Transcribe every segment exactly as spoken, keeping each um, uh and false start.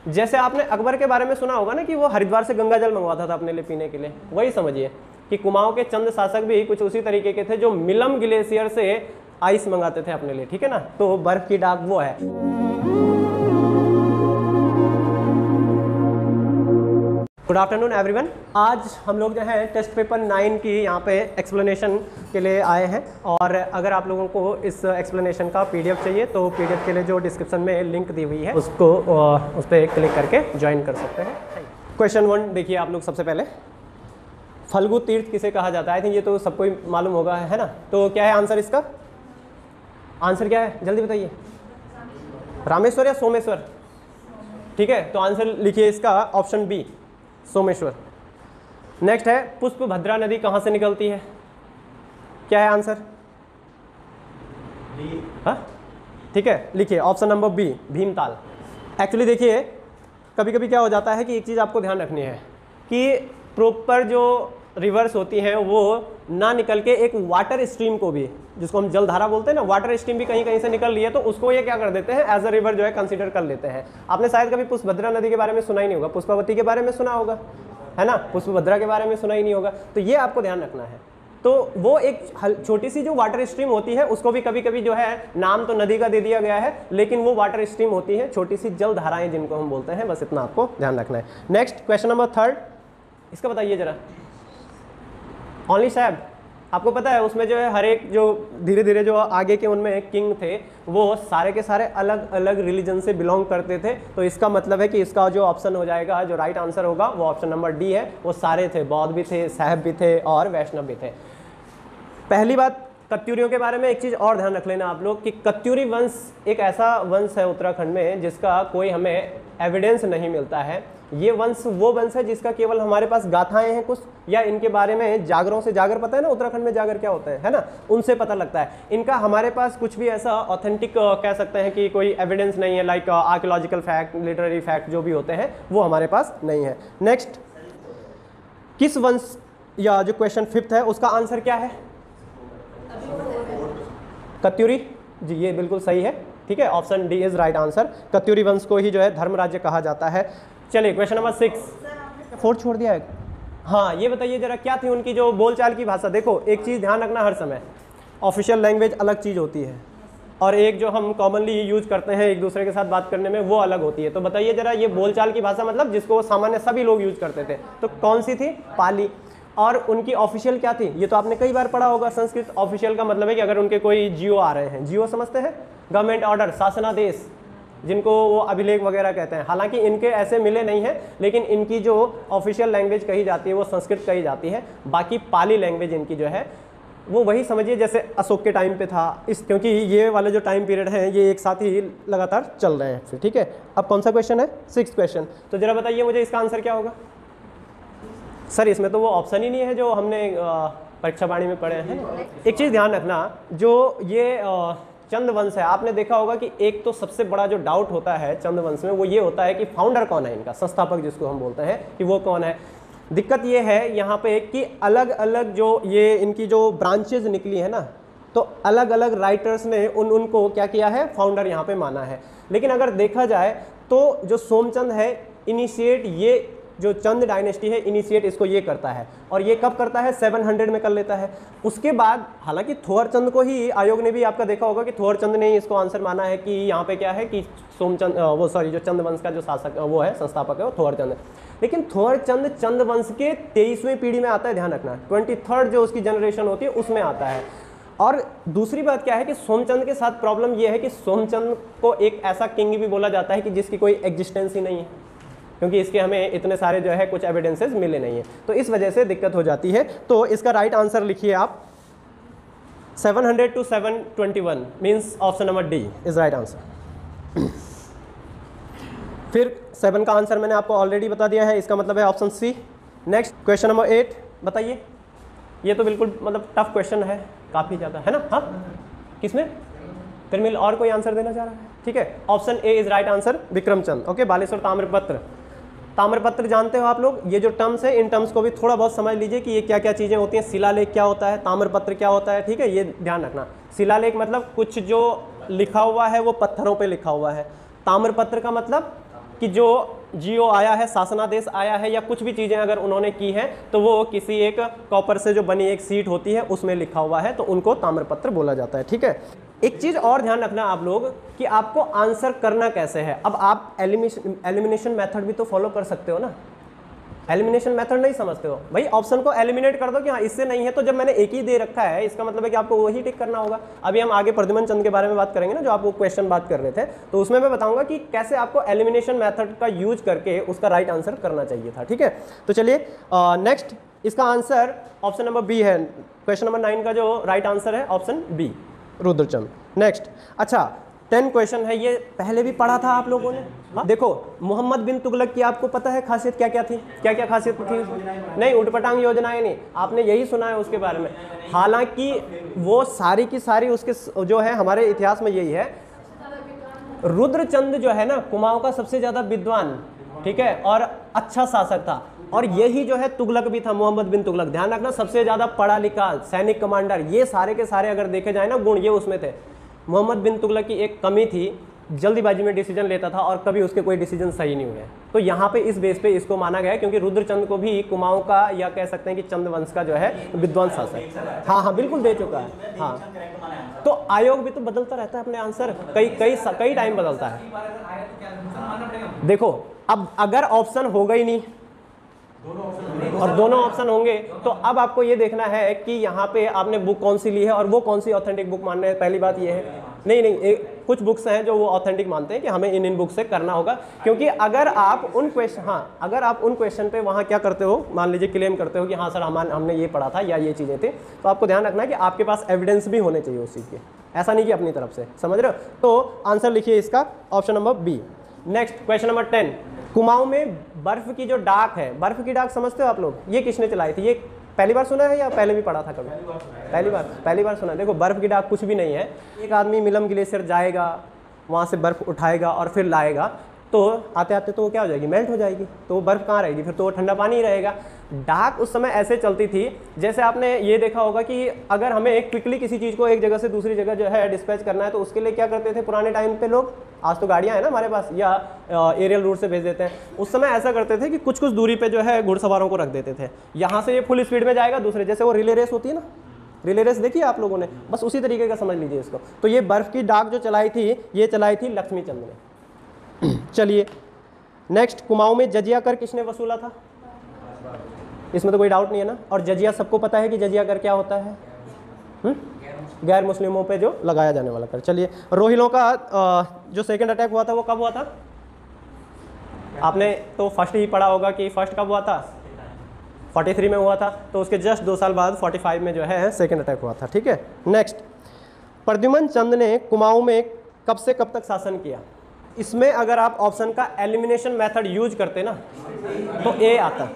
जैसे आपने अकबर के बारे में सुना होगा ना कि वो हरिद्वार से गंगा जल मंगवाता था अपने लिए पीने के लिए, वही समझिए कि कुमाऊं के चंद शासक भी कुछ उसी तरीके के थे जो मिलम ग्लेशियर से आइस मंगाते थे अपने लिए, ठीक है ना। तो बर्फ की डाक वो है। Good afternoon everyone. आज हम लोग जो है टेस्ट पेपर नाइन की यहाँ पे एक्सप्लेनेशन के लिए आए हैं, और अगर आप लोगों को इस एक्सप्लेनेशन का पीडीएफ चाहिए तो पीडीएफ के लिए जो डिस्क्रिप्शन में लिंक दी हुई है उसको उस पर क्लिक करके ज्वाइन कर सकते हैं। क्वेश्चन वन देखिए आप लोग। सबसे पहले फल्गु तीर्थ किसे कहा जाता है? आई थिंक ये तो सबको ही मालूम होगा, है ना। तो क्या है आंसर इसका? आंसर क्या है जल्दी बताइए। रामेश्वर या सोमेश्वर? ठीक है, तो आंसर लिखिए इसका ऑप्शन बी, सोमेश्वर। नेक्स्ट है पुष्प भद्रा नदी कहाँ से निकलती है? क्या है आंसर? हाँ ठीक है, लिखिए option number B, Bhimtal. Actually देखिए कभी कभी क्या हो जाता है कि एक चीज़ आपको ध्यान रखनी है कि प्रॉपर जो रिवर्स होती हैं वो ना निकल के एक वाटर स्ट्रीम को भी, जिसको हम जलधारा बोलते हैं ना, वाटर स्ट्रीम भी कहीं कहीं से निकल रही है तो उसको ये क्या कर देते हैं, एज अ रिवर जो है कंसीडर कर लेते हैं। आपने शायद कभी पुष्पभद्रा नदी के बारे में सुना ही नहीं होगा, पुष्पावती के बारे में सुना होगा, है ना, पुष्पभद्रा के बारे में सुना ही नहीं होगा। तो ये आपको ध्यान रखना है। तो वो एक छोटी सी जो वाटर स्ट्रीम होती है उसको भी कभी कभी जो है नाम तो नदी का दे दिया गया है, लेकिन वो वाटर स्ट्रीम होती है, छोटी सी जलधाराएं जिनको हम बोलते हैं। बस इतना आपको ध्यान रखना है। नेक्स्ट क्वेश्चन नंबर थर्ड, इसका बताइए जरा। ओनली साहब, आपको पता है उसमें जो है हर एक जो धीरे धीरे जो आगे के उनमें किंग थे वो सारे के सारे अलग अलग रिलीजन से बिलोंग करते थे। तो इसका मतलब है कि इसका जो ऑप्शन हो जाएगा, जो राइट आंसर होगा वो ऑप्शन नंबर डी है। वो सारे थे, बौद्ध भी थे, साहब भी थे और वैष्णव भी थे। पहली बात, कत्यूरियों के बारे में एक चीज़ और ध्यान रख लेना आप लोग कि कत्यूरी वंश एक ऐसा वंश है उत्तराखंड में जिसका कोई हमें एविडेंस नहीं मिलता है। ये वंश वो वंश है जिसका केवल हमारे पास गाथाएं हैं कुछ, या इनके बारे में जागरों से, जागर पता है ना उत्तराखंड में जागर क्या होता है, है ना, उनसे पता लगता है। इनका हमारे पास कुछ भी ऐसा ऑथेंटिक कह सकते हैं कि कोई एविडेंस नहीं है, like archaeological fact, literary fact जो भी होते हैं वो हमारे पास नहीं है। नेक्स्ट, किस वंश, या जो क्वेश्चन फिफ्थ है उसका आंसर क्या है? कत्यूरी जी, ये बिल्कुल सही है। ठीक है, option D is right answer. Katyuri वंश को ही जो है धर्म राज्य कहा जाता है। चलिए क्वेश्चन नंबर सिक्स, फोर्थ छोड़ दिया है। हाँ ये बताइए जरा, क्या थी उनकी जो बोलचाल की भाषा? देखो एक चीज़ ध्यान रखना हर समय, ऑफिशियल लैंग्वेज अलग चीज़ होती है और एक जो हम कॉमनली यूज करते हैं एक दूसरे के साथ बात करने में वो अलग होती है। तो बताइए जरा, ये बोलचाल की भाषा मतलब जिसको सामान्य सभी लोग यूज करते थे, तो कौन सी थी? पाली। और उनकी ऑफिशियल क्या थी? ये तो आपने कई बार पढ़ा होगा संस्कृत। ऑफिशियल का मतलब है कि अगर उनके कोई जियो आ रहे हैं, जियो समझते हैं, गवर्नमेंट ऑर्डर, शासनादेश, जिनको वो अभिलेख वगैरह कहते हैं। हालांकि इनके ऐसे मिले नहीं हैं, लेकिन इनकी जो ऑफिशियल लैंग्वेज कही जाती है वो संस्कृत कही जाती है। बाकी पाली लैंग्वेज इनकी जो है वो वही समझिए जैसे अशोक के टाइम पे था, इस क्योंकि ये वाले जो टाइम पीरियड है ये एक साथ ही लगातार चल रहे हैं फिर। ठीक है, अब कौन सा क्वेश्चन है? Six question. तो जरा बताइए मुझे इसका आंसर क्या होगा? सर इसमें तो वो ऑप्शन ही नहीं है जो हमने परीक्षा वाणी में पढ़े हैं। एक चीज़ ध्यान रखना, जो ये चंद वंश है, आपने देखा होगा कि एक तो सबसे बड़ा जो डाउट होता है चंद वंश में वो ये होता है कि फाउंडर कौन है इनका, संस्थापक जिसको हम बोलते हैं कि वो कौन है। दिक्कत ये है यहाँ पे कि अलग अलग जो ये इनकी जो ब्रांचेज निकली है ना, तो अलग अलग राइटर्स ने उन उनको क्या किया है, फाउंडर यहाँ पे माना है। लेकिन अगर देखा जाए तो जो सोमचंद है इनिशिएट, ये जो चंद डायनेस्टी है इनिशिएट इसको ये करता है, और ये कब करता है? सेवन हंड्रेड में कर लेता है। उसके बाद हालांकि थोरचंद को ही आयोग ने भी, आपका देखा होगा कि थोरचंद ने ही इसको आंसर माना है कि यहाँ पे क्या है कि सोमचंद, वो सॉरी जो चंद वंश का जो शासक वो है, संस्थापक है वो थोरचंद। लेकिन थोरचंद चंद वंश के तेईसवीं पीढ़ी में आता है, ध्यान रखना, ट्वेंटी थर्ड जो उसकी जनरेशन होती है उसमें आता है। और दूसरी बात क्या है कि सोमचंद के साथ प्रॉब्लम यह है कि सोमचंद को एक ऐसा किंग भी बोला जाता है कि जिसकी कोई एग्जिस्टेंस ही नहीं है, क्योंकि इसके हमें इतने सारे जो है कुछ एविडेंसेस मिले नहीं है, तो इस वजह से दिक्कत हो जाती है। तो इसका राइट आंसर लिखिए आप, seven hundred two seven twenty one means option number D is right answer. फिर सेवन का आंसर मैंने आपको ऑलरेडी बता दिया है, इसका मतलब है option C. Next question number eight बताइए। ये तो बिल्कुल मतलब टफ क्वेश्चन है काफ़ी ज़्यादा, है ना। हाँ किसमें? फिर मिल और कोई आंसर देना चाह रहा है? ठीक है, option A is right answer, Vikramchand. Okay, Baleshwar ताम्रपत्र। ताम्रपत्र जानते हो आप लोग, ये जो टर्म्स है इन टर्म्स को भी थोड़ा बहुत समझ लीजिए कि ये क्या क्या चीज़ें होती हैं। शिलालेख क्या होता है, ताम्रपत्र क्या होता है, ठीक है, ये ध्यान रखना। शिलालेख मतलब कुछ जो लिखा हुआ है वो पत्थरों पे लिखा हुआ है। ताम्रपत्र का मतलब कि जो जियो आया है, शासनादेश आया है, या कुछ भी चीज़ें अगर उन्होंने की हैं तो वो किसी एक कॉपर से जो बनी एक सीट होती है उसमें लिखा हुआ है, तो उनको ताम्रपत्र बोला जाता है। ठीक है, एक चीज़ और ध्यान रखना आप लोग कि आपको आंसर करना कैसे है। अब आप एलिमिनेशन एलिमिनेशन मेथड भी तो फॉलो कर सकते हो ना। एलिमिनेशन मेथड नहीं समझते हो भाई, ऑप्शन को एलिमिनेट कर दो कि हाँ इससे नहीं है, तो जब मैंने एक ही दे रखा है इसका मतलब है कि आपको वही टिक करना होगा। अभी हम आगे प्रद्युमन चंद के बारे में बात करेंगे ना, जो आप वो क्वेश्चन बात कर रहे थे, तो उसमें मैं बताऊंगा कि कैसे आपको एलिमिनेशन मेथड का यूज करके उसका राइट आंसर करना चाहिए था। ठीक है, तो चलिए नेक्स्ट, इसका आंसर ऑप्शन नंबर बी है। क्वेश्चन नंबर नाइन का जो राइट आंसर है ऑप्शन बी, रुद्रचंद। नेक्स्ट, अच्छा टेन क्वेश्चन है, ये पहले भी पढ़ा था आप लोगों ने। हाँ देखो, मोहम्मद बिन तुगलक की आपको पता है खासियत क्या क्या थी, क्या क्या खासियत थी? नहीं, उटपटांग योजनाएं नहीं, आपने यही सुना है उसके बारे में। हालांकि वो सारी की सारी उसके जो है हमारे इतिहास में यही है, रुद्रचंद जो है ना कुमाऊं का सबसे ज्यादा विद्वान, ठीक है, और अच्छा शासक था, और यही जो है तुगलक भी था, मोहम्मद बिन तुगलक। ध्यान रखना, सबसे ज्यादा पढ़ा लिखा, सैनिक कमांडर, ये सारे के सारे अगर देखे जाए ना गुण ये उसमें थे। मोहम्मद बिन तुगलक की एक कमी थी, जल्दीबाजी में डिसीजन लेता था और कभी उसके कोई डिसीजन सही नहीं हुए। तो यहाँ पे इस बेस पे इसको माना गया है, क्योंकि रुद्रचंद को भी कुमाऊं का या कह सकते हैं कि चंद वंश का जो है विद्वान शासक। हाँ हाँ बिल्कुल दे चुका है। हाँ तो आयोग भी तो बदलता रहता है अपने आंसर, कई कई कई टाइम बदलता है। देखो अब अगर ऑप्शन होगा ही नहीं और दोनों ऑप्शन होंगे, तो अब आपको ये देखना है कि यहाँ पे आपने बुक कौन सी ली है और वो कौन सी ऑथेंटिक बुक मान रहे हैं। पहली बात ये है, नहीं नहीं एक, कुछ बुक्स हैं जो वो ऑथेंटिक मानते हैं कि हमें इन इन बुक से करना होगा, क्योंकि अगर आप उन क्वेश्चन हाँ अगर आप उन क्वेश्चन पे वहाँ क्या करते हो, मान लीजिए क्लेम करते हो कि हाँ सर हम हमने ये पढ़ा था या ये चीज़ें थी, तो आपको ध्यान रखना है कि आपके पास एविडेंस भी होने चाहिए उस चीज़ के, ऐसा नहीं कि अपनी तरफ से, समझ रहे हो। तो आंसर लिखिए इसका option number B. Next question number ten, Kumaon में बर्फ की जो डाक है, बर्फ की डाक समझते हो आप लोग, ये किसने चलाई थी? ये पहली बार सुना है या पहले भी पढ़ा था कभी? पहली बार पहली बार सुना है। देखो बर्फ की डाक कुछ भी नहीं है, एक आदमी मिलम ग्लेशियर जाएगा, वहाँ से बर्फ उठाएगा और फिर लाएगा, तो आते आते तो वो क्या हो जाएगी, मेल्ट हो जाएगी, तो वो बर्फ कहाँ रहेगी, फिर तो वो ठंडा पानी ही रहेगा। डाक उस समय ऐसे चलती थी, जैसे आपने ये देखा होगा कि अगर हमें क्विकली किसी चीज़ को एक जगह से दूसरी जगह जो है डिस्पैच करना है, तो उसके लिए क्या करते थे पुराने टाइम पे लोग, आज तो गाड़ियाँ हैं ना हमारे पास, या एरियल रूट से भेज देते हैं, उस समय ऐसा करते थे कि कुछ कुछ दूरी पे जो है घुड़सवारों को रख देते थे, यहाँ से ये फुल स्पीड में जाएगा, दूसरे जैसे वो रिले रेस होती है ना, रिले रेस देखिए आप लोगों ने, बस उसी तरीके का समझ लीजिए इसको। तो ये बर्फ़ की डाक जो चलाई थी, ये चलाई थी लक्ष्मीचंद ने। चलिए नेक्स्ट, कुमाऊं में जजिया कर किसने वसूला था? इसमें तो कोई डाउट नहीं है ना। और जजिया सबको पता है कि जजिया कर क्या होता है, हुँ? गैर मुस्लिमों पे जो लगाया जाने वाला कर। चलिए, रोहिलों का जो सेकंड अटैक हुआ था वो कब हुआ था? आपने तो फर्स्ट ही पढ़ा होगा कि फर्स्ट कब हुआ था, तैंतालीस में हुआ था, तो उसके जस्ट दो साल बाद पैंतालीस में जो है सेकंड अटैक हुआ था। ठीक है, नेक्स्ट, प्रद्युमन चंद ने कुमाऊं में कब से कब तक शासन किया? इसमें अगर आप ऑप्शन का एलिमिनेशन मेथड यूज करते ना तो ए आता।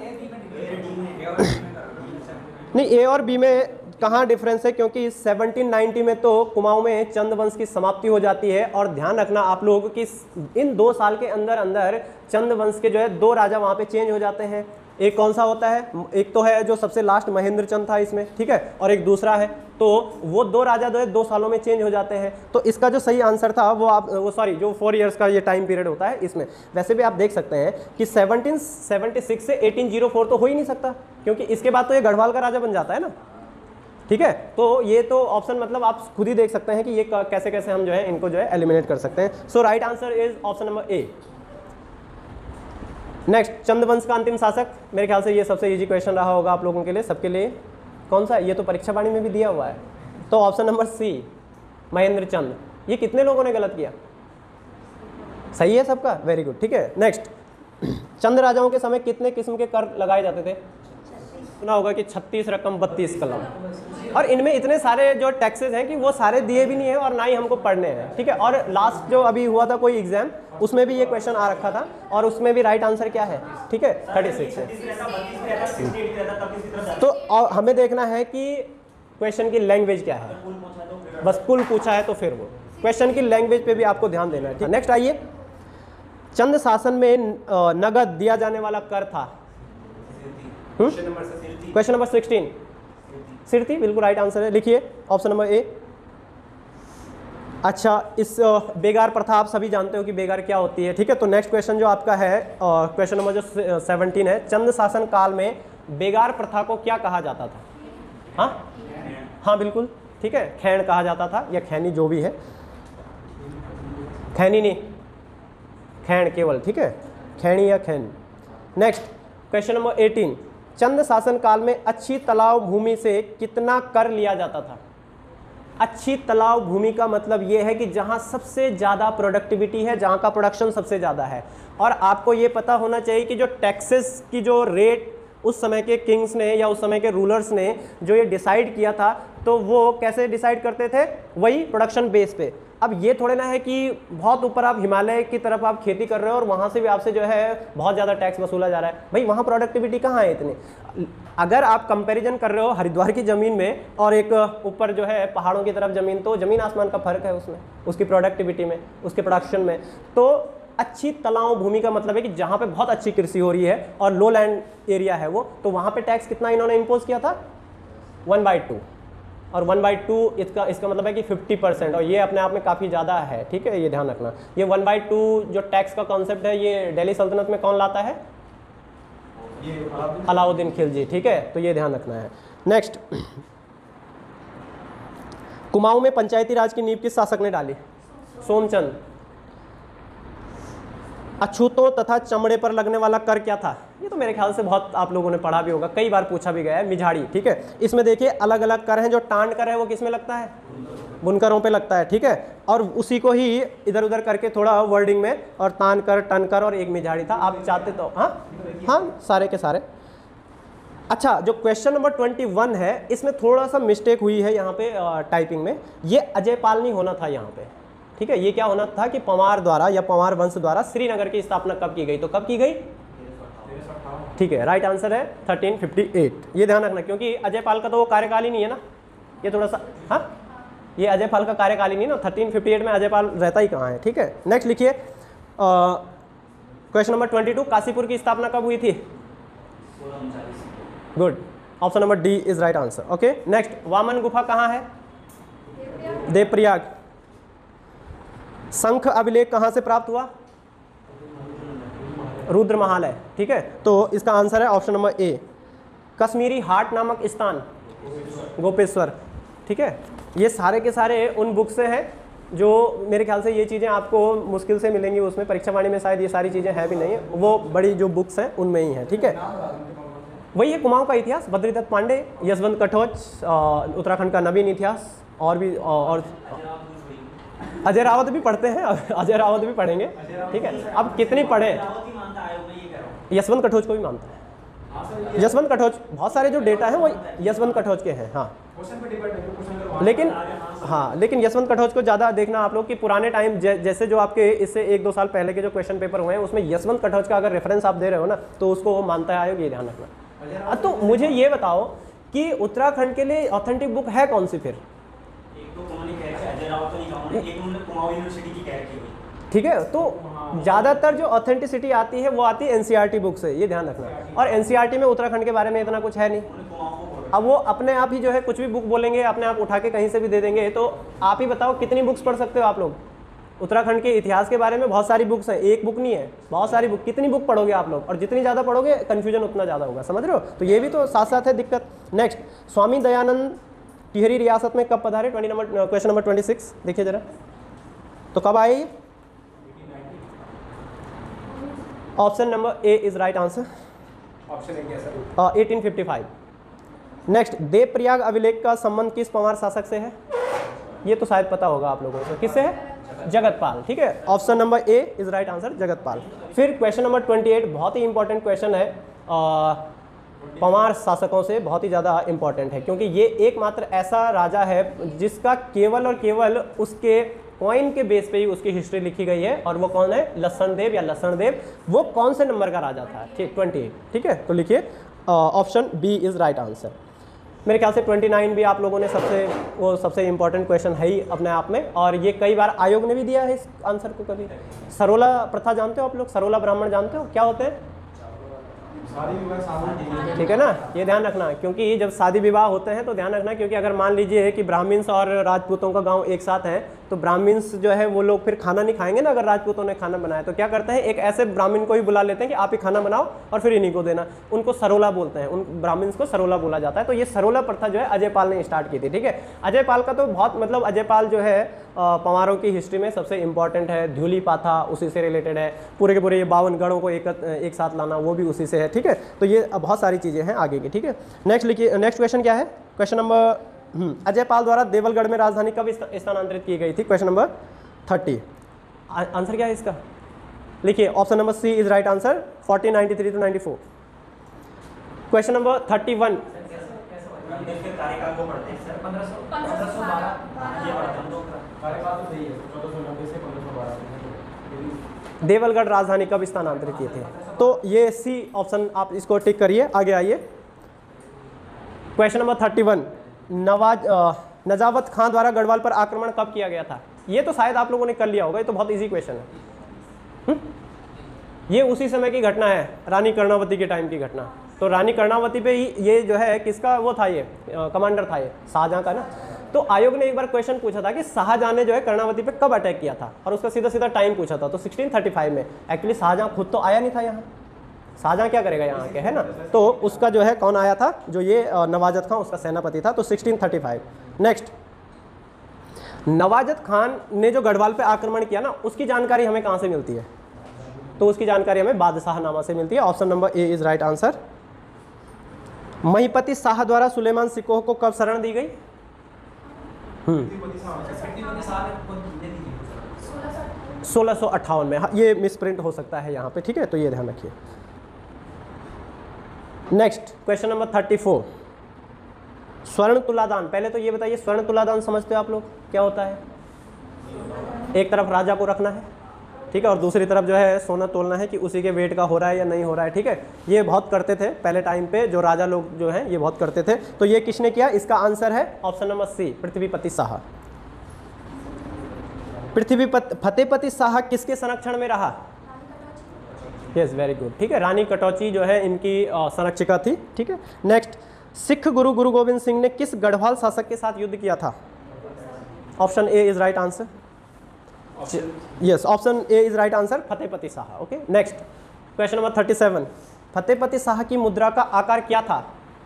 नहीं, ए और बी में कहाँ डिफरेंस है, क्योंकि सत्रह सौ नब्बे में तो कुमाऊं में चंद वंश की समाप्ति हो जाती है, और ध्यान रखना आप लोग कि इन दो साल के अंदर अंदर चंद वंश के जो है दो राजा वहाँ पे चेंज हो जाते हैं। एक कौन सा होता है, एक तो है जो सबसे लास्ट महेंद्र चंद था इसमें, ठीक है, और एक दूसरा है, तो वो दो राजा जो है दो सालों में चेंज हो जाते हैं। तो इसका जो सही आंसर था वो आप वो सॉरी जो फोर इयर्स का ये टाइम पीरियड होता है इसमें। वैसे भी आप देख सकते हैं कि सत्रह सौ छिहत्तर से अठारह सौ चार तो हो ही नहीं सकता, क्योंकि इसके बाद तो ये गढ़वाल का राजा बन जाता है ना। ठीक है, तो ये तो ऑप्शन मतलब आप खुद ही देख सकते हैं कि ये कैसे कैसे हम जो है इनको जो है एलिमिनेट कर सकते हैं। So right answer is option number A. Next, चंद्रवंश का अंतिम शासक, मेरे ख्याल से ये सबसे इजी क्वेश्चन रहा होगा आप लोगों के लिए, सबके लिए। कौन सा? ये तो परीक्षा वाणी में भी दिया हुआ है, तो option number C, Mahendra Chand. ये कितने लोगों ने गलत किया? सही है सबका, वेरी गुड। ठीक है, नेक्स्ट, चंद राजाओं के समय कितने किस्म के कर लगाए जाते थे? सुना होगा कि छत्तीस रकम बत्तीस कलम, और इनमें इतने सारे जो टैक्सेस हैं कि वो सारे दिए भी नहीं है और ना ही हमको पढ़ने हैं। ठीक है, और लास्ट जो अभी हुआ था कोई एग्जाम, उसमें भी ये क्वेश्चन आ रखा था, और उसमें भी राइट आंसर क्या है? ठीक है, थर्टी सिक्स है। तो और हमें देखना है कि क्वेश्चन की लैंग्वेज क्या है, बस कुल पूछा है तो फिर वो क्वेश्चन की लैंग्वेज पे भी आपको ध्यान देना है। नेक्स्ट आइए, चंद शासन में नगद दिया जाने वाला कर था। क्वेश्चन नंबर सिक्सटीन, सिरती, बिल्कुल राइट आंसर है। लिखिए ऑप्शन नंबर ए। अच्छा, इस अ, बेगार प्रथा आप सभी जानते हो कि बेगार क्या होती है, ठीक है। तो नेक्स्ट क्वेश्चन जो आपका है, क्वेश्चन नंबर जो सेवनटीन है, चंद शासन काल में बेगार प्रथा को क्या कहा जाता था? हाँ हाँ बिल्कुल, ठीक है, खैण कहा जाता था या खैनी, जो भी है, खैनी नहीं, खैण केवल, ठीक है, खैनी या खैन। Next question number eighteen, Chand शासन काल में अच्छी तालाब भूमि से कितना कर लिया जाता था? अच्छी तालाब भूमि का मतलब यह है कि जहां सबसे ज़्यादा प्रोडक्टिविटी है, जहां का प्रोडक्शन सबसे ज़्यादा है। और आपको ये पता होना चाहिए कि जो टैक्सेस की जो रेट उस समय के किंग्स ने या उस समय के रूलर्स ने जो ये डिसाइड किया था, तो वो कैसे डिसाइड करते थे? वही प्रोडक्शन बेस पे। अब ये थोड़े ना है कि बहुत ऊपर आप हिमालय की तरफ आप खेती कर रहे हो और वहाँ से भी आपसे जो है बहुत ज़्यादा टैक्स वसूला जा रहा है, भाई वहाँ प्रोडक्टिविटी कहाँ है इतनी? अगर आप कंपैरिजन कर रहे हो हरिद्वार की ज़मीन में और एक ऊपर जो है पहाड़ों की तरफ ज़मीन, तो ज़मीन आसमान का फ़र्क है उसमें, उसकी प्रोडक्टिविटी में, उसके प्रोडक्शन में। तो अच्छी तलाव भूमि का मतलब है कि जहाँ पे बहुत अच्छी कृषि हो रही है और लो लैंड एरिया है वो, तो वहाँ पे टैक्स कितना इन्होंने इम्पोज किया था? One by two. और वन बाई टू इसका इसका मतलब है कि फिफ्टी परसेंट, और ये अपने आप में काफ़ी ज़्यादा है, ठीक है, ये ध्यान रखना। ये वन बाई टू जो टैक्स का कॉन्सेप्ट है, ये दिल्ली सल्तनत में कौन लाता है? अलाउद्दीन खिलजी, ठीक है, तो ये ध्यान रखना है। नेक्स्ट, कुमाऊं में पंचायती राज की नींव किस शासक ने डाली? सोमचंद। अछूतों तथा चमड़े पर लगने वाला कर क्या था? ये तो मेरे ख्याल से बहुत आप लोगों ने पढ़ा भी होगा, कई बार पूछा भी गया है, मिझाड़ी, ठीक है। इसमें देखिए अलग अलग कर हैं, जो टांड कर है वो किस में लगता है? बुनकरों पे लगता है, ठीक है। और उसी को ही इधर उधर करके थोड़ा वर्डिंग में, और तान कर, टन कर और एक मिझाड़ी था, आप चाहते तो हाँ हाँ सारे के सारे। अच्छा, जो क्वेश्चन नंबर ट्वेंटी वन है, इसमें थोड़ा सा मिस्टेक हुई है यहाँ पे टाइपिंग में, ये अजय पाल नहीं होना था यहाँ पे, ठीक है। ये क्या होना था कि पंवार द्वारा या पंवार वंश द्वारा श्रीनगर की स्थापना कब की गई? तो कब की गई? ठीक है, राइट आंसर है थर्टीन फिफ्टी एट। ये ध्यान रखना, क्योंकि अजय पाल का तो वो कार्यकाल ही नहीं है ना, ये थोड़ा सा, हाँ ये अजय पाल का कार्यकाल ही नहीं ना, थर्टीन फिफ्टी एट में अजय पाल रहता ही कहाँ है, ठीक है। नेक्स्ट लिखिए, question number twenty two, Kashipur की स्थापना कब हुई थी? Good, option number D is right answer. Okay, next, Vaman गुफा कहाँ है? देवप्रयाग। शंख अभिलेख कहाँ से प्राप्त हुआ? रुद्र महाल है, ठीक है, तो इसका आंसर है ऑप्शन नंबर ए, कश्मीरी हाट नामक स्थान, गोपेश्वर, ठीक है। ये सारे के सारे उन बुक से हैं जो मेरे ख्याल से ये चीज़ें आपको मुश्किल से मिलेंगी, उसमें परीक्षा वाणी में शायद ये सारी चीज़ें हैं भी नहीं, वो बड़ी जो बुक्स हैं उनमें ही हैं, ठीक है। वही है कुमाऊं का इतिहास, बद्रीदत्त पांडे, यशवंत कटोच, उत्तराखंड का नवीन इतिहास, और भी और अजय रावत भी पढ़ते हैं, अजय रावत भी पढ़ेंगे, ठीक है। अब कितनी पढ़े? यशवंत कटोच को भी मानता है, यशवंत कटोच, बहुत सारे जो डेटा हैं वो यशवंत कटोच के हैं, हाँ। लेकिन हाँ लेकिन यशवंत कटोच को ज़्यादा देखना आप लोग कि पुराने टाइम जैसे जो आपके इससे एक दो साल पहले के जो क्वेश्चन पेपर हुए हैं, उसमें यशवंत कटोच का अगर रेफरेंस आप दे रहे हो ना, तो उसको वो मानता है आयोग, ये ध्यान रखना। तो मुझे ये बताओ कि उत्तराखंड के लिए ऑथेंटिक बुक है कौन सी फिर? ठीक है, तो ज़्यादातर जो ऑथेंटिसिटी आती है वो आती है एनसीईआरटी बुक से, ये ध्यान रखना। और एनसीईआरटी में उत्तराखंड के बारे में इतना कुछ है नहीं, अब वो अपने आप ही जो है कुछ भी बुक बोलेंगे, अपने आप उठा के कहीं से भी दे देंगे। तो आप ही बताओ कितनी बुक्स पढ़ सकते हो आप लोग? उत्तराखंड के इतिहास के बारे में बहुत सारी बुक्स हैं, एक बुक नहीं है, बहुत सारी बुक, कितनी बुक पढ़ोगे आप लोग? और जितनी ज़्यादा पढ़ोगे कन्फ्यूजन उतना ज़्यादा होगा, समझ रहे हो? तो ये भी तो साथ साथ है दिक्कत। नेक्स्ट, स्वामी दयानंद टिहरी रियासत में कब पधारे? Twenty number question number twenty six देखिए जरा, तो कब आए? Option number A is right answer, option A क्या sir? Eighteen fifty five. Next, Devprayag अभिलेख का संबंध किस पंवार शासक से है? ये तो शायद पता होगा आप लोगों को, किससे है? जगतपाल, ठीक है, option number A is right answer, Jagatpal. फिर क्वेश्चन नंबर ट्वेंटी एट, बहुत ही इंपॉर्टेंट क्वेश्चन है, पंवार शासकों से बहुत ही ज़्यादा इंपॉर्टेंट है, क्योंकि ये एकमात्र ऐसा राजा है जिसका केवल और केवल उसके कॉइन के बेस पे ही उसकी हिस्ट्री लिखी गई है, और वो कौन है? लसन देव या लसन देव। वो कौन से नंबर का राजा था? ठीक, ट्वेंटी एट, ठीक है, तो लिखिए option B is right answer. मेरे ख्याल से ट्वेंटी नाइन भी आप लोगों ने सबसे वो सबसे इंपॉर्टेंट क्वेश्चन है ही अपने आप में, और ये कई बार आयोग ने भी दिया है इस आंसर को कभी। सरोला प्रथा जानते हो आप लोग? सरोला ब्राह्मण जानते हो क्या होते हैं? ठीक है ना, ये ध्यान रखना, क्योंकि जब शादी विवाह होते हैं तो ध्यान रखना, क्योंकि अगर मान लीजिए कि ब्राह्मण्स और राजपूतों का गांव एक साथ है तो ब्राह्मण्स जो है वो लोग फिर खाना नहीं खाएंगे ना अगर राजपूतों ने खाना बनाया, तो क्या करते हैं एक ऐसे ब्राह्मण को ही बुला लेते हैं कि आप ही खाना बनाओ और फिर इन्हीं को देना। उनको सरोला बोलते हैं, उन ब्राह्मण्स को सरोला बोला जाता है। तो ये सरोला प्रथा जो है अजयपाल ने स्टार्ट की थी, ठीक है। अजयपाल का तो बहुत मतलब अजयपाल जो है पंवारों की हिस्ट्री में सबसे इंपॉर्टेंट है। ध्यूलीपा था उसी से रिलेटेड है, पूरे के पूरे ये बावन गढ़ों को एक एक साथ लाना वो भी उसी से है, ठीक है। तो ये बहुत सारी चीज़ें हैं आगे की, ठीक है। नेक्स्ट लिखिए, नेक्स्ट क्वेश्चन क्या है, क्वेश्चन नंबर अजयपाल द्वारा देवलगढ़ में राजधानी कब स्थानांतरित की गई थी, क्वेश्चन नंबर थर्टी। आंसर क्या है इसका, लिखिए option number C is right answer, fourteen ninety three to ninety four. Question number thirty one, Devalgarh राजधानी कब स्थानांतरित किए थे, तो ये सी ऑप्शन आप इसको टिक करिए। आगे आइए, question number thirty one, Nawaz Najawat Khan द्वारा गढ़वाल पर आक्रमण कब किया गया था। ये तो शायद आप लोगों ने कर लिया होगा, ये तो बहुत इजी क्वेश्चन है। हुँ? ये उसी समय की घटना है, रानी कर्णावती के टाइम की घटना। तो रानी कर्णावती पे ही ये जो है किसका वो था, ये कमांडर था, ये शाहजहां का ना। तो आयोग ने एक बार क्वेश्चन पूछा था कि शाहजहां ने जो है कर्णावती पे कब अटैक किया था, और उसका सीधा सीधा टाइम पूछा था। तो सिक्सटीन थर्टी फाइव में। एक्चुअली शाहजहां खुद तो आया नहीं था यहाँ, शाहजहां क्या करेगा यहाँ के, है ना। तो उसका जो है कौन आया था, जो ये नवाजत खान उसका सेनापति था। तो sixteen thirty five. Next, Nawajat Khan ने जो गढ़वाल पे आक्रमण किया ना, उसकी जानकारी हमें कहाँ से मिलती है, तो उसकी जानकारी हमें बादशाहनामा से मिलती है। Option number A is right answer. Mahipati Shah द्वारा सुलेमान सिकोह को कब शरण दी गई, सोलह सौ अट्ठावन में। हाँ, ये मिसप्रिंट हो सकता है यहाँ पे, ठीक है, तो ये ध्यान रखिए। Next, question number thirty four, स्वर्ण तुलादान। पहले तो ये बताइए, स्वर्ण तुलादान समझते हो आप लोग क्या होता है। एक तरफ राजा को रखना है, ठीक है, और दूसरी तरफ जो है सोना तोलना है कि उसी के वेट का हो रहा है या नहीं हो रहा है, ठीक है। ये बहुत करते थे पहले टाइम पे, जो राजा लोग जो हैं ये बहुत करते थे। तो ये किसने किया, इसका आंसर है option number C, Prithvipati Shah. Prithvipati Fatehpati Shah किसके संरक्षण में रहा, यस वेरी गुड, ठीक है, रानी कटौची जो है इनकी संरक्षिका थी, ठीक है। नेक्स्ट, सिख गुरु गुरु गोविंद सिंह ने किस गढ़वाल शासक के साथ युद्ध किया था, option A is right answer, yes option A is right answer, Fatehpati Shah. Okay, next question number thirty seven, Fatehpati Shah की मुद्रा का आकार क्या था।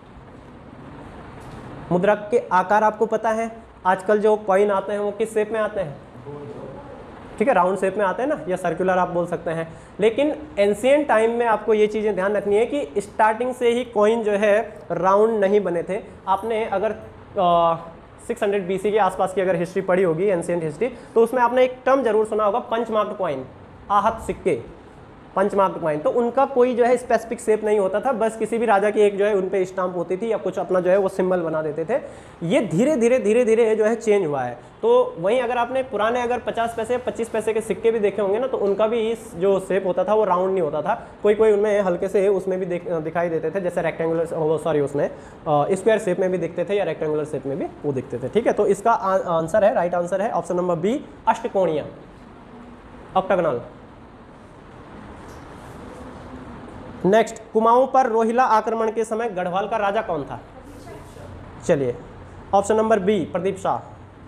मुद्रा के आकार आपको पता है, आजकल जो कॉइन आते हैं वो किस शेप में आते हैं, ठीक है, राउंड शेप में आते हैं ना, या सर्कुलर आप बोल सकते हैं। लेकिन एंशिएंट टाइम में आपको ये चीज़ें ध्यान रखनी है कि स्टार्टिंग से ही कॉइन जो है राउंड नहीं बने थे। आपने अगर सिक्स हंड्रेड बीसी के आसपास की अगर हिस्ट्री पढ़ी होगी, एंशिएंट हिस्ट्री, तो उसमें आपने एक टर्म जरूर सुना होगा, पंचमार्क्ड कॉइन, आहत सिक्के, पंचमार्क्ड कॉइन। तो उनका कोई जो है स्पेसिफिक शेप नहीं होता था, बस किसी भी राजा की एक जो है उन पे स्टाम्प होती थी या कुछ अपना जो है वो सिंबल बना देते थे। ये धीरे धीरे धीरे धीरे जो है चेंज हुआ है। तो वहीं अगर आपने पुराने अगर पचास पैसे पच्चीस पैसे के सिक्के भी देखे होंगे ना, तो उनका भी इस जो शेप होता था वो राउंड नहीं होता था, कोई कोई उनमें हल्के से उसमें भी दिखाई देते थे, जैसे रेक्टेंगुलर, सॉरी उसमें स्क्वायर शेप में भी दिखते थे या रेक्टेंगुलर शेप में भी वो दिखते थे, ठीक है। तो इसका आंसर है, राइट आंसर है ऑप्शन नंबर बी, अष्टकोणीय, ऑक्टागोनल। नेक्स्ट, कुमाऊं पर रोहिला आक्रमण के समय गढ़वाल का राजा कौन था, चलिए option number B, Pradeep Shah.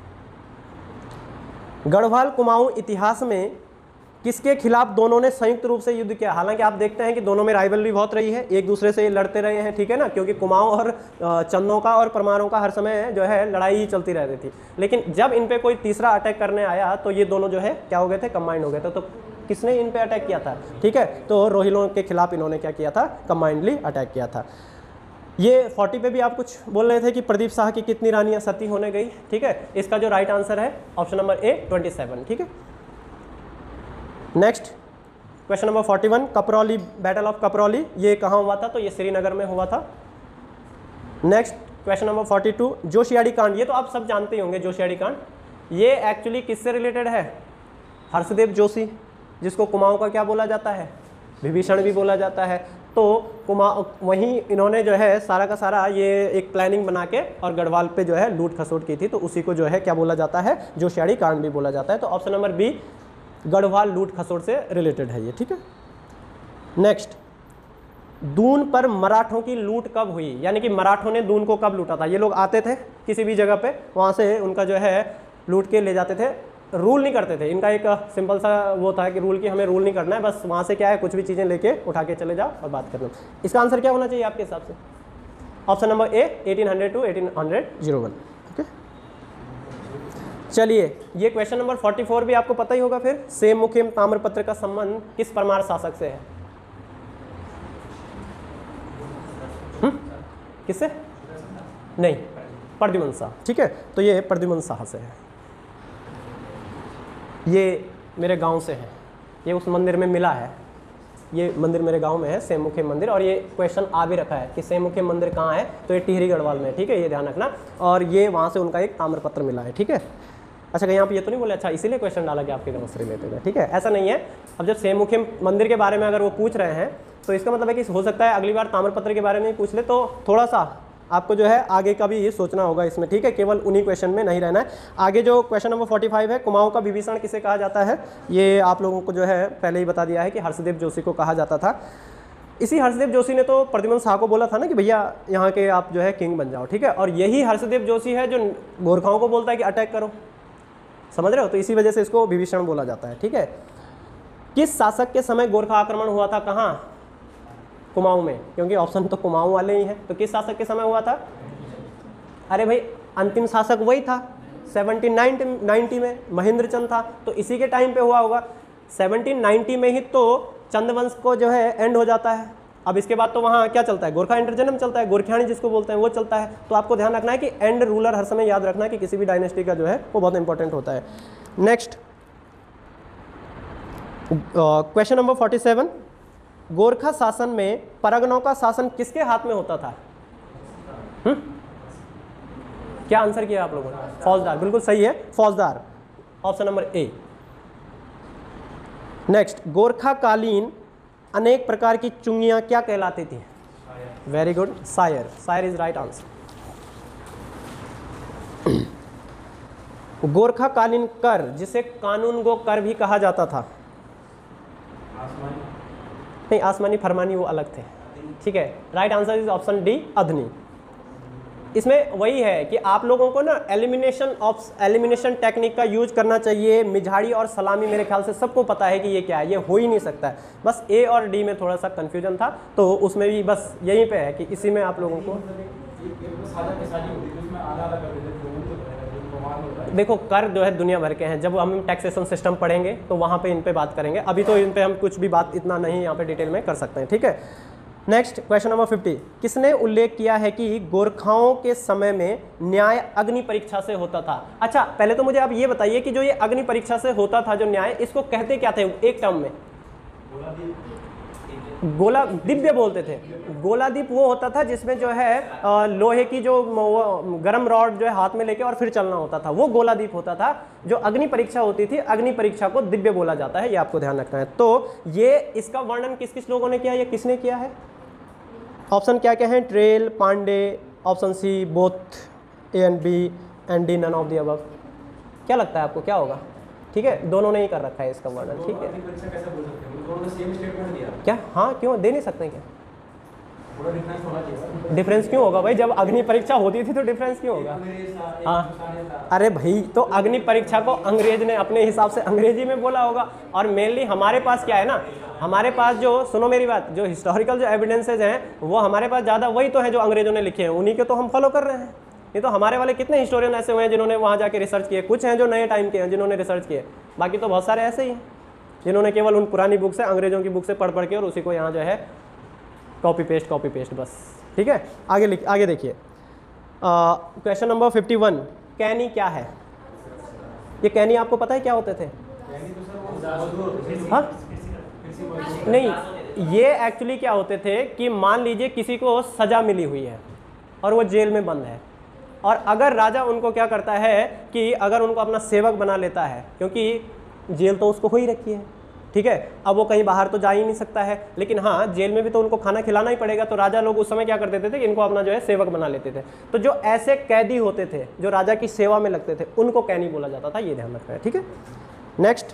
Garhwal Kumaon इतिहास में किसके खिलाफ दोनों ने संयुक्त रूप से युद्ध किया। हालांकि आप देखते हैं कि दोनों में राइवलरी बहुत रही है, एक दूसरे से लड़ते रहे हैं, ठीक है ना, क्योंकि कुमाऊं और चन्नों का और परमारों का हर समय जो है लड़ाई ही चलती रहती थी। लेकिन जब इन पे कोई तीसरा अटैक करने आया तो ये दोनों जो है क्या हो गए थे, कंबाइंड हो गए थे। तो किसने इन पे अटैक किया था, ठीक है, तो रोहिलों के खिलाफ इन्होंने क्या किया था, कंबाइंडली अटैक किया था। ये फोर्टी पे भी आप कुछ बोल रहे थे कि प्रदीप शाह की कितनी रानियां सती होने गई, ठीक है, इसका जो राइट आंसर है option number A, twenty seven, ठीक है। Next, question number forty one, Kaprauli, battle of Kaprauli, ये कहाँ हुआ था, तो ये श्रीनगर में हुआ था। Next, question number forty two, Joshiyadi कांड, ये तो आप सब जानते ही होंगे, जोशियाड़ी कांड, ये एक्चुअली किससे रिलेटेड है, हर्षदेव जोशी, जिसको कुमाऊं का क्या बोला जाता है, विभीषण भी बोला जाता है। तो कुमाऊं, वहीं इन्होंने जो है सारा का सारा ये एक प्लानिंग बना के और गढ़वाल पे जो है लूट खसोट की थी, तो उसी को जो है क्या बोला जाता है, जोशियाड़ी कांड भी बोला जाता है। तो ऑप्शन नंबर बी, गढ़वाल लूट खसोट से रिलेटेड है ये, ठीक है। नेक्स्ट, दून पर मराठों की लूट कब हुई, यानी कि मराठों ने दून को कब लूटा था। ये लोग आते थे किसी भी जगह पे, वहाँ से उनका जो है लूट के ले जाते थे। रूल नहीं करते थे, इनका एक सिंपल सा वो था कि रूल की हमें रूल नहीं करना है, बस वहाँ से क्या है कुछ भी चीज़ें लेके उठा के चले जाओ और बात कर लो। इसका आंसर क्या होना चाहिए आपके हिसाब से? Option number A eighteen hundred to eighteen zero one. Okay चलिए, ये क्वेश्चन नंबर फोर्टी फोर भी आपको पता ही होगा। फिर सेम मुखिम ताम्रपत्र का संबंध किस परमार शासक से है? हुँ? किससे? नहीं, प्रद्युम्न शाह। ठीक है, तो ये प्रद्युम्न शाह से है। ये मेरे गांव से है, ये उस मंदिर में मिला है। ये मंदिर मेरे गांव में है, सेम मुखिम मंदिर। और ये क्वेश्चन आ भी रखा है कि सेम मुखिम मंदिर कहाँ है, तो ये टिहरी गढ़वाल में है। ठीक है, ये ध्यान रखना। और ये वहाँ से उनका एक ताम्रपत्र मिला है। ठीक है, अच्छा कहीं आप ये तो नहीं बोले अच्छा इसीलिए क्वेश्चन डाला कि आपके गाँव से रिलेटेड है? ठीक है, ऐसा नहीं है। अब जब सेम मुखिम मंदिर के बारे में अगर वो पूछ रहे हैं तो इसका मतलब है कि हो सकता है अगली बार ताम्रपत्र के बारे में पूछ ले, तो थोड़ा सा आपको जो है आगे का भी ये सोचना होगा इसमें। ठीक है, केवल उन्हीं क्वेश्चन में नहीं रहना है। आगे जो क्वेश्चन नंबर फोर्टी फाइव है, कुमाऊं का विभीषण किसे कहा जाता है? ये आप लोगों को जो है पहले ही बता दिया है कि हर्षदेव जोशी को कहा जाता था। इसी हर्षदेव जोशी ने तो प्रद्युम्न शाह को बोला था ना कि भैया यहाँ के आप जो है किंग बन जाओ। ठीक है, और यही हर्षदेव जोशी है जो गोरखाओं को बोलता है कि अटैक करो। समझ रहे हो? तो इसी वजह से इसको विभीषण बोला जाता है। ठीक है, किस शासक के समय गोरखा आक्रमण हुआ था? कहाँ? कुमाऊं में, क्योंकि ऑप्शन तो कुमाऊं वाले ही हैं। तो किस शासक के समय हुआ था? अरे भाई अंतिम शासक वही था, सेवनटीन नाइंटी में महेंद्र चंद था, तो इसी के टाइम पे हुआ होगा। सेवनटीन नाइंटी में ही तो चंद्रवंश को जो है एंड हो जाता है। अब इसके बाद तो वहाँ क्या चलता है? गोरखा इंटरजनम चलता है, गोरखियानी जिसको बोलते हैं वो चलता है। तो आपको ध्यान रखना है कि एंड रूलर हर समय याद रखना है कि किसी भी डायनेस्टी का जो है वो बहुत इंपॉर्टेंट होता है। Next question number forty seven, Gorkha शासन में परगनों का शासन किसके हाथ में होता था? हुँ? क्या आंसर किया आप लोगों ने? फौजदार, बिल्कुल सही है, फौजदार, option number A. Next, Gorkha कालीन अनेक प्रकार की चुंगियां क्या कहलाती थी? वेरी गुड, सायर। सायर इज राइट आंसर। गोरखा कालीन कर, जिसे कानून गो कर भी कहा जाता था। नहीं, आसमानी फरमानी वो अलग थे। ठीक है, right answer is option D, अधनी। इसमें वही है कि आप लोगों को ना एलिमिनेशन ऑफ एलिमिनेशन टेक्निक का यूज करना चाहिए। मिझाड़ी और सलामी मेरे ख्याल से सबको पता है कि ये क्या है, ये हो ही नहीं सकता है। बस ए और डी में थोड़ा सा कंफ्यूजन था, तो उसमें भी बस यहीं पे है कि इसी में आप लोगों को देखो कर जो है दुनिया भर के हैं। जब हम टैक्सेशन सिस्टम पढ़ेंगे तो वहाँ पे इन पे बात करेंगे। अभी तो इन पे हम कुछ भी बात इतना नहीं यहाँ पे डिटेल में कर सकते हैं। ठीक है, नेक्स्ट क्वेश्चन नंबर फिफ्टी, किसने उल्लेख किया है कि गोरखाओं के समय में न्याय अग्नि परीक्षा से होता था? अच्छा, पहले तो मुझे आप ये बताइए कि जो ये अग्नि परीक्षा से होता था जो न्याय, इसको कहते क्या थे एक टर्म में? गोला दिव्य बोलते थे। गोलादीप वो होता था जिसमें जो है आ, लोहे की जो गरम रॉड जो है हाथ में लेके और फिर चलना होता था, वो गोलादीप होता था। जो अग्नि परीक्षा होती थी, अग्नि परीक्षा को दिव्य बोला जाता है, ये आपको ध्यान रखना है। तो ये इसका वर्णन किस किस लोगों ने किया, ये किसने किया है? ऑप्शन क्या क्या है? Traill, Pande, option C both A and B and D none of the above. क्या लगता है आपको क्या होगा? ठीक है, दोनों ने ही कर रखा है इसका वर्णन। ठीक है, क्या? हाँ, क्यों दे नहीं सकते क्या? डिफरेंस क्यों होगा भाई? जब अग्नि परीक्षा होती थी तो डिफरेंस क्यों होगा? हाँ, अरे भाई तो अग्नि परीक्षा को अंग्रेज ने अपने हिसाब से अंग्रेजी में बोला होगा। और मेनली हमारे पास क्या है ना, हमारे पास जो, सुनो मेरी बात, जो हिस्टोरिकल जो एविडेंसेज हैं वो हमारे पास ज़्यादा वही तो हैं जो अंग्रेजों ने लिखे हैं, उन्हीं के तो हम फॉलो कर रहे हैं। ये तो हमारे वाले कितने हिस्टोरियन ऐसे हुए हैं जिन्होंने वहाँ जाके रिसर्च किए। कुछ हैं जो नए टाइम के हैं जिन्होंने रिसर्च किए, बाकी तो बहुत सारे ऐसे ही हैं जिन्होंने केवल उन पुरानी बुक से, अंग्रेजों की बुक से पढ़ पढ़ के और उसी को यहाँ जो है कॉपी पेस्ट कॉपी पेस्ट बस। ठीक है, आगे लिख आगे देखिए क्वेश्चन नंबर फिफ्टी वन, कैनी क्या है? ये कैनी आपको पता है क्या होते थे? हाँ नहीं, ये एक्चुअली क्या होते थे कि मान लीजिए किसी को सजा मिली हुई है और वो जेल में बंद है, और अगर राजा उनको क्या करता है कि अगर उनको अपना सेवक बना लेता है, क्योंकि जेल तो उसको हो ही रखी है। ठीक है, अब वो कहीं बाहर तो जा ही नहीं सकता है, लेकिन हाँ जेल में भी तो उनको खाना खिलाना ही पड़ेगा। तो राजा लोग उस समय क्या करते थे कि इनको अपना जो है सेवक बना लेते थे। तो जो ऐसे कैदी होते थे जो राजा की सेवा में लगते थे उनको कैनी बोला जाता था, ये ध्यान रखना है। ठीक है, नेक्स्ट,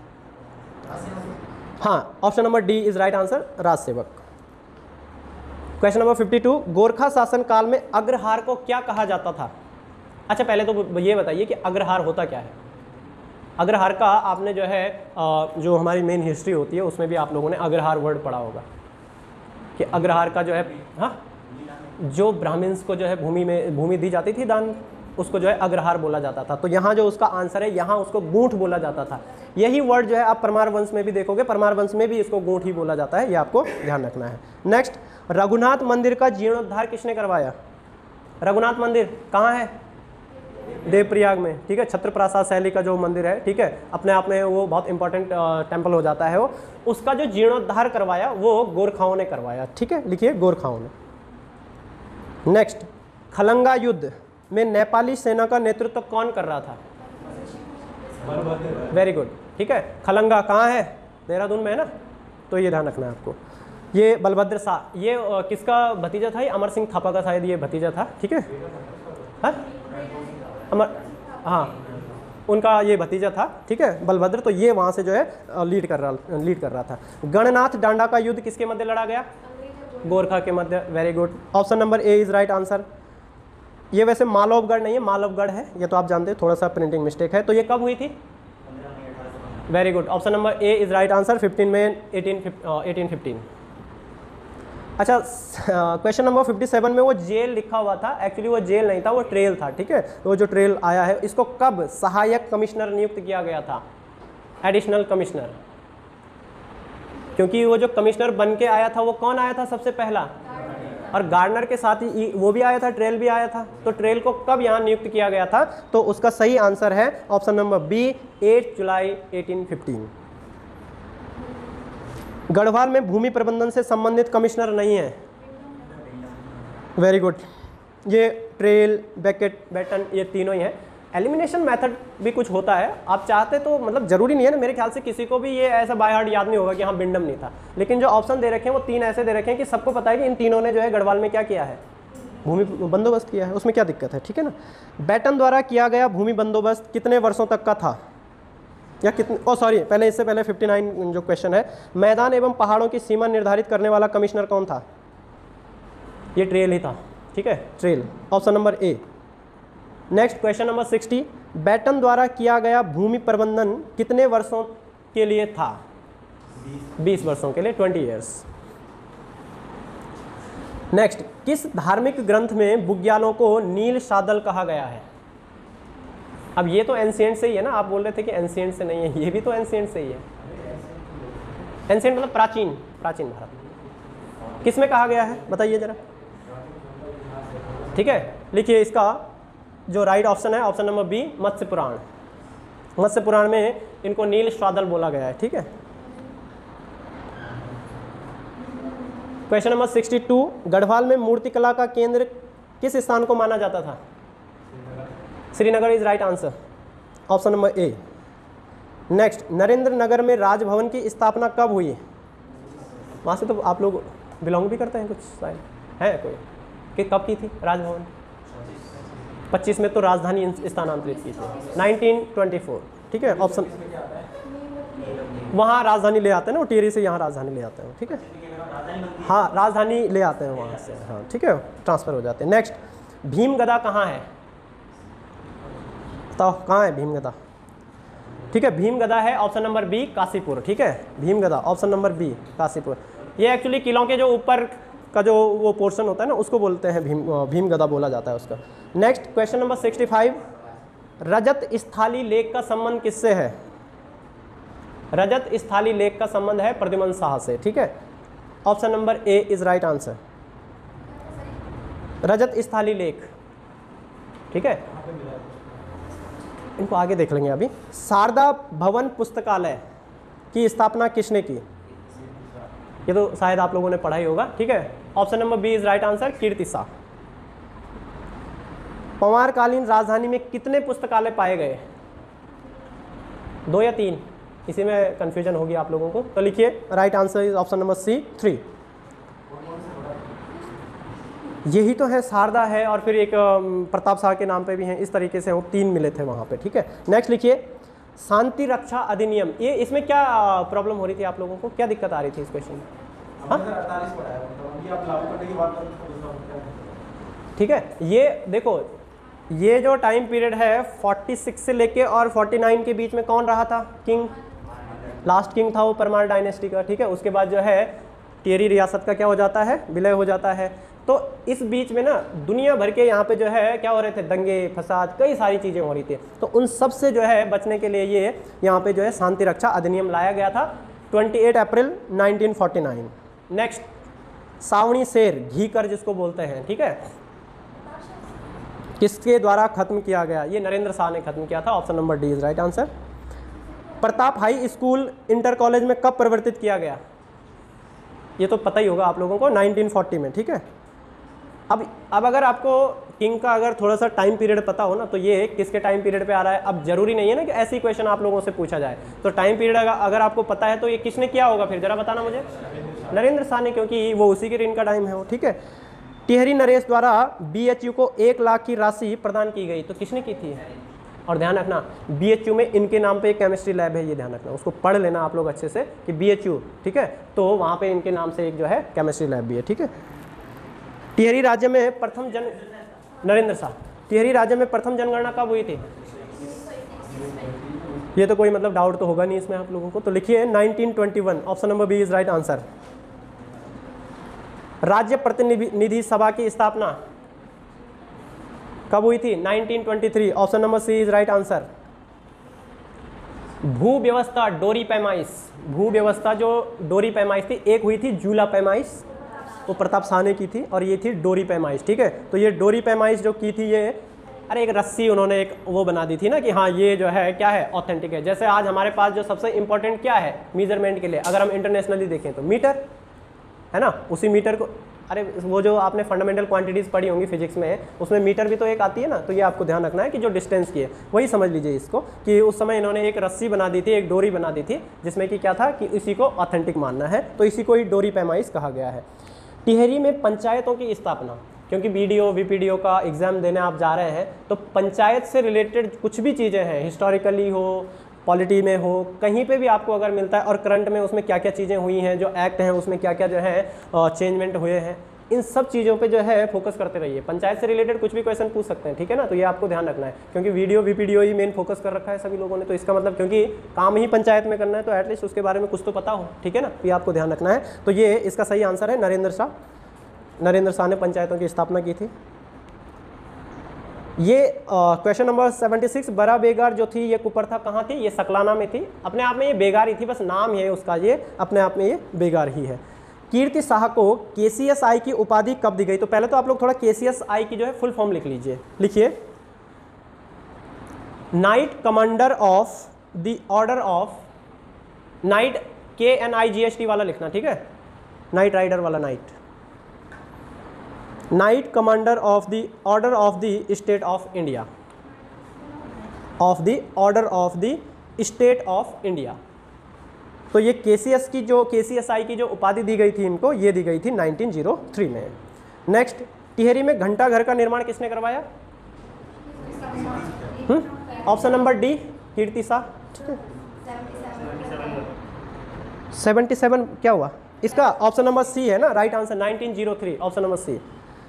हाँ option number D is right answer, राज सेवक। Question number fifty two, Gorkha शासन काल में अग्रहार को क्या कहा जाता था? अच्छा पहले तो ये बताइए कि अग्रहार होता क्या है? अग्रहार का आपने जो है आ, जो हमारी मेन हिस्ट्री होती है उसमें भी आप लोगों ने अग्रहार वर्ड पढ़ा होगा कि अग्रहार का जो है, हाँ, जो ब्राह्मण्स को जो है भूमि में भूमि दी जाती थी दान, उसको जो है अग्रहार बोला जाता था। तो यहाँ जो उसका आंसर है, यहाँ उसको गूंठ बोला जाता था। यही वर्ड जो है आप परमार वंश में भी देखोगे, परमार वंश में भी इसको गूंठ ही बोला जाता है, ये आपको ध्यान रखना है। नेक्स्ट, रघुनाथ मंदिर का जीर्णोद्धार किसने करवाया? रघुनाथ मंदिर कहाँ है? देवप्रयाग में, ठीक है। छत्र प्रासाद शैली का जो मंदिर है, ठीक है, अपने आप में वो बहुत इंपॉर्टेंट टेम्पल हो जाता है वो। उसका जो जीर्णोद्धार करवाया वो गोरखाओं ने करवाया, ठीक है, लिखिए गोरखाओं ने। नेक्स्ट, खलंगा युद्ध में नेपाली सेना का नेतृत्व कौन कर रहा था? वेरी गुड, ठीक है। खलंगा कहाँ है? देहरादून में है ना, तो ये ध्यान रखना है आपको। ये बलभद्र शाह, ये आ, किसका भतीजा था? ये अमर सिंह थापा का शायद ये भतीजा था, ठीक है, हाँ अमर, हाँ उनका ये भतीजा था, ठीक है, बलभद्र। तो ये वहाँ से जो है लीड कर रहा लीड कर रहा था। गणनाथ डांडा का युद्ध किसके मध्य लड़ा गया? गोरखा के मध्य। Very good, option number A is right answer. ये वैसे मालवगढ़ नहीं है, मालवगढ़ है, ये तो आप जानते हैं, थोड़ा सा प्रिंटिंग मिस्टेक है। तो ये कब हुई थी? Very good, option number A is right answer, fifteen में एटीन फिफ्टीन। अच्छा, क्वेश्चन नंबर फिफ्टी सेवन में वो जेल लिखा हुआ था, एक्चुअली वो जेल नहीं था, वो ट्रेल था, ठीक है। तो वो जो ट्रेल आया है, इसको कब सहायक कमिश्नर नियुक्त किया गया था? Additional commissioner. क्योंकि वो जो कमिश्नर बन के आया था वो कौन आया था सबसे पहला? और गार्डनर के साथ ही वो भी आया था, ट्रेल भी आया था। तो ट्रेल को कब यहाँ नियुक्त किया गया था? तो उसका सही आंसर है ऑप्शन नंबर बी, एट जुलाई एटीन फिफ्टीन। गढ़वाल में भूमि प्रबंधन से संबंधित कमिश्नर नहीं है। वेरी गुड, ये ट्रेल, बेकेट, बैटन, ये तीनों ही है। एलिमिनेशन मेथड भी कुछ होता है, आप चाहते तो, मतलब जरूरी नहीं है ना, मेरे ख्याल से किसी को भी ये ऐसा बाय हार्ट याद नहीं होगा कि हाँ बिंडम नहीं था। लेकिन जो ऑप्शन दे रखे हैं वो तीन ऐसे दे रखे हैं कि सबको पता है कि इन तीनों ने जो है गढ़वाल में क्या किया है? भूमि बंदोबस्त किया है, उसमें क्या दिक्कत है, ठीक है ना। बैटन द्वारा किया गया भूमि बंदोबस्त कितने वर्षों तक का था, या कितने, ओ सॉरी, पहले इससे पहले फिफ्टी नाइन जो क्वेश्चन है, मैदान एवं पहाड़ों की सीमा निर्धारित करने वाला कमिश्नर कौन था? ये ट्रेल ही था, ठीक है, Traill, option number A. Next, question number sixty, Batten द्वारा किया गया भूमि प्रबंधन कितने वर्षों के लिए था? बीस वर्षों के लिए, ट्वेंटी ईयर्स। नेक्स्ट, किस धार्मिक ग्रंथ में बुग्यालों को नील सादल कहा गया है? अब ये तो एंशिएंट से ही है ना, आप बोल रहे थे कि एंशिएंट से नहीं है, ये भी तो एंशिएंट से ही है। एंशिएंट मतलब प्राचीन, प्राचीन भारत। किस में कहा गया है बताइए जरा, ठीक है। लिखिए, इसका जो राइट ऑप्शन है option number B, Matsya Purana. Matsya Purana में इनको नील स्वादल बोला गया है, ठीक है। Question number sixty two, Garhwal में मूर्तिकला का केंद्र किस स्थान को माना जाता था? Srinagar is right answer, option number A. Next, Narendra Nagar में राजभवन की स्थापना कब हुई? वहाँ से तो आप लोग बिलोंग भी करते हैं कुछ, शायद है कोई, कि कब की थी राजभवन? पच्चीस में तो राजधानी स्थानांतरित की थी, नाइनटीन ट्वेंटी फोर, ठीक है, ऑप्शन। वहाँ राजधानी ले आते हैं ना, वो टिहरी से यहाँ राजधानी ले आते हैं, ठीक है, हाँ राजधानी ले आते हैं वहाँ से, हाँ ठीक है, ट्रांसफर हो जाते हैं। नेक्स्ट, भीमगदा कहाँ है? बताओ कहाँ है भीमगदा? ठीक है, भीमगदा है ऑप्शन नंबर बी, काशीपुर, ठीक है, Bhimgada option number B, Kashipur. ये एक्चुअली किलों के जो ऊपर का जो वो पोर्शन होता है ना, उसको बोलते हैं भीम भीमगदा बोला जाता है उसका। Next, question number sixty five, रजत स्थाली लेख का संबंध किससे है? रजत स्थाली लेख का संबंध है प्रद्युमन शाह से, ठीक है, option number A is right answer. रजत स्थाली लेख, ठीक है, इनको आगे देख लेंगे अभी। शारदा भवन पुस्तकालय की स्थापना किसने की? ये तो शायद आप लोगों ने पढ़ा ही होगा, ठीक है, option number B is right answer, Kirti Shah. पंवारकालीन राजधानी में कितने पुस्तकालय पाए गए? दो या तीन? इसी में कंफ्यूजन होगी आप लोगों को, तो लिखिए right answer is option number C, three. यही तो है, शारदा है और फिर एक प्रताप शाह के नाम पे भी हैं, इस तरीके से वो तीन मिले थे वहाँ पे, ठीक है। नेक्स्ट लिखिए, शांति रक्षा अधिनियम, ये इसमें क्या प्रॉब्लम हो रही थी आप लोगों को, क्या दिक्कत आ रही थी इस क्वेश्चन में? हाँ ठीक है, ये देखो ये जो टाइम पीरियड है छियालीस से लेके और उनचास के बीच में कौन रहा था किंग? लास्ट किंग था वो परमार डायनेस्टी का, ठीक है। उसके बाद जो है टिहरी रियासत का क्या हो जाता है, विलय हो जाता है। तो इस बीच में ना दुनिया भर के यहाँ पे जो है क्या हो रहे थे, दंगे फसाद, कई सारी चीज़ें हो रही थी। तो उन सब से जो है बचने के लिए ये यहाँ पे जो है शांति रक्षा अधिनियम लाया गया था अट्ठाईस अप्रैल नाइनटीन फोर्टी नाइन। नेक्स्ट, सावणी शेर, घी कर जिसको बोलते हैं, ठीक है, किसके द्वारा खत्म किया गया? ये नरेंद्र शाह ने खत्म किया था। Option number D is right answer. Pratap high school inter college में कब परिवर्तित किया गया? ये तो पता ही होगा आप लोगों को, नाइनटीन फोर्टी में, ठीक है। अब अब अगर आपको किंग का अगर थोड़ा सा टाइम पीरियड पता हो ना, तो ये किसके टाइम पीरियड पे आ रहा है। अब जरूरी नहीं है ना कि ऐसी क्वेश्चन आप लोगों से पूछा जाए, तो टाइम पीरियड अगर आपको पता है तो ये किसने किया होगा फिर जरा बताना मुझे। नरेंद्र शाह ने, क्योंकि वो उसी के ऋण का टाइम है वो, ठीक है। टिहरी नरेश द्वारा बीएचयू को एक लाख की राशि प्रदान की गई, तो किसने की थी? और ध्यान रखना बीएचयू में इनके नाम पे एक केमिस्ट्री लैब है, ये ध्यान रखना, उसको पढ़ लेना आप लोग अच्छे से कि बीएचयू, ठीक है, तो वहाँ पे इनके नाम से एक जो है केमिस्ट्री लैब भी है, ठीक है। टिहरी राज्य में प्रथम जन नरेंद्र शाह। टिहरी राज्य में प्रथम जनगणना कब हुई थी? ये तो कोई मतलब डाउट तो होगा नहीं इसमें आप लोगों को, तो लिखिए nineteen twenty one. Option number B is right answer. राज्य प्रतिनिधि सभा की स्थापना कब हुई थी? Nineteen twenty three. Option number C is right answer. भू व्यवस्था डोरी पैमाइश, भू व्यवस्था जो डोरी पैमाइश थी, एक हुई थी जूला पैमाइश, वो प्रताप शाह ने की थी, और ये थी डोरी पैमाइश, ठीक है। तो ये डोरी पैमाइश जो की थी, ये अरे एक रस्सी उन्होंने एक वो बना दी थी ना कि हाँ ये जो है क्या है, ऑथेंटिक है। जैसे आज हमारे पास जो सबसे इंपॉर्टेंट क्या है मेजरमेंट के लिए, अगर हम इंटरनेशनली देखें तो मीटर है ना, उसी मीटर को, अरे वो जो आपने फंडामेंटल क्वांटिटीज़ पढ़ी होंगी फिजिक्स में, उसमें मीटर भी तो एक आती है ना, तो ये आपको ध्यान रखना है कि जो डिस्टेंस की है वही समझ लीजिए इसको, कि उस समय इन्होंने एक रस्सी बना दी थी, एक डोरी बना दी थी, जिसमें कि क्या था कि इसी को ऑथेंटिक मानना है, तो इसी को ही डोरी पैमाइश कहा गया है। टिहरी में पंचायतों की स्थापना, क्योंकि बीडीओ वीपीडीओ का एग्जाम देने आप जा रहे हैं, तो पंचायत से रिलेटेड कुछ भी चीज़ें हैं, हिस्टोरिकली हो, पॉलिटी में हो, कहीं पे भी आपको अगर मिलता है, और करंट में उसमें क्या क्या चीज़ें हुई हैं, जो एक्ट हैं उसमें क्या क्या जो है चेंजमेंट हुए हैं, इन सब चीज़ों पे जो है फोकस करते रहिए। पंचायत से रिलेटेड कुछ भी क्वेश्चन पूछ सकते हैं, ठीक है ना, तो ये आपको ध्यान रखना है, क्योंकि वीडियो वीपीडीओ ही मेन फोकस कर रखा है सभी लोगों ने, तो इसका मतलब क्योंकि काम ही पंचायत में करना है, तो एटलीस्ट उसके बारे में कुछ तो पता हो, ठीक है ना, ये आपको ध्यान रखना है। तो ये इसका सही आंसर है नरेंद्र शाह। नरेंद्र शाह ने पंचायतों की स्थापना की थी। ये क्वेश्चन नंबर सेवेंटी सिक्स, बड़ा बेगार जो थी ये कुप्रथा कहाँ थी? ये सकलाना में थी। अपने आप में ये बेगार ही थी, बस नाम है उसका, ये अपने आप में ये बेगार ही है। कीर्ति शाह को केसीएसआई की उपाधि कब दी गई? तो पहले तो आप लोग थोड़ा केसीएसआई की जो है फुल फॉर्म लिख लीजिए। लिखिए, knight commander of the order of knight, K N I G S T वाला लिखना, ठीक है, नाइट राइडर वाला knight, knight commander of the order of the state of India, of the order of the state of India. तो ये KCS की जो केसीएसआई की जो उपाधि दी गई थी इनको, ये दी गई थी नाइनटीन ओ थ्री में। नेक्स्ट, टिहरी में घंटा घर का निर्माण किसने करवाया? Option number D Kirti Shah, ठीक है। सेवेंटी सेवन क्या हुआ इसका? ऑप्शन नंबर सी है ना right answer, nineteen O three, option number C,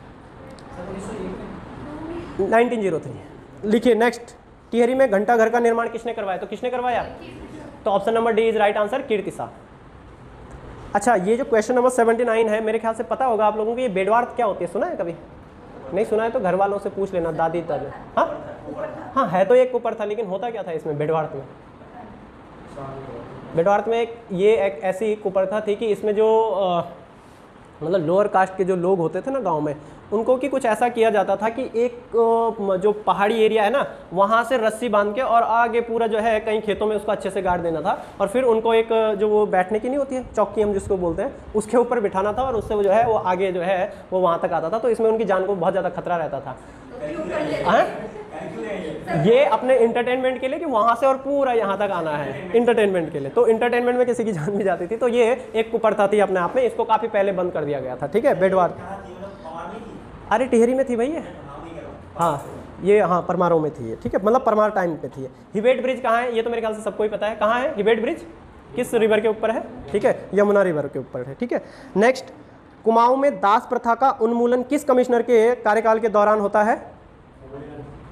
nineteen O three. लिखिए नेक्स्ट, टिहरी में घंटा घर का निर्माण किसने करवाया? तो किसने करवाया? तो option number D is right answer, Kirti Shah. अच्छा, ये जो क्वेश्चन नंबर सेवेंटी नाइन है, मेरे ख्याल से पता होगा आप लोगों को, ये बेडवार्थ क्या होती है? सुना है कभी? नहीं सुना है तो घर वालों से पूछ लेना, दादी दादी। हाँ हाँ, है तो एक ऊपर था, लेकिन होता क्या था इसमें बेडवार्थ में? बेडवार्थ में एक ये एक ऐसी कुप्रथा थी कि इसमें जो आ, मतलब लोअर कास्ट के जो लोग होते थे ना गांव में, उनको कि कुछ ऐसा किया जाता था कि एक जो पहाड़ी एरिया है ना, वहाँ से रस्सी बांध के और आगे पूरा जो है कहीं खेतों में उसको अच्छे से गाड़ देना था, और फिर उनको एक जो वो बैठने की नहीं होती है चौकी हम जिसको बोलते हैं, उसके ऊपर बिठाना था, और उससे वो जो है वो आगे जो है वो वहाँ तक आता था। तो इसमें उनकी जान को बहुत ज़्यादा खतरा रहता था। हाँ, ये अपने इंटरटेनमेंट के लिए कि वहाँ से और पूरा यहाँ तक आना है इंटरटेनमेंट के लिए, तो इंटरटेनमेंट में किसी की जान भी जाती थी। तो ये एक कुप्रथा थी अपने आप में, इसको काफ़ी पहले बंद कर दिया गया था, ठीक है। बेडवार, अरे टिहरी में थी भाई ये, हाँ ये हाँ परमारों में थी ये, ठीक है, मतलब परमार टाइम पे थी ये। हिबेट ब्रिज कहाँ है? ये तो मेरे ख्याल से सबको ही पता है, कहाँ है हिबेट ब्रिज? किस रिवर के ऊपर है? ठीक है, यमुना रिवर के ऊपर है, ठीक है। नेक्स्ट, कुमाऊं में दास प्रथा का उन्मूलन किस कमिश्नर के कार्यकाल के दौरान होता है?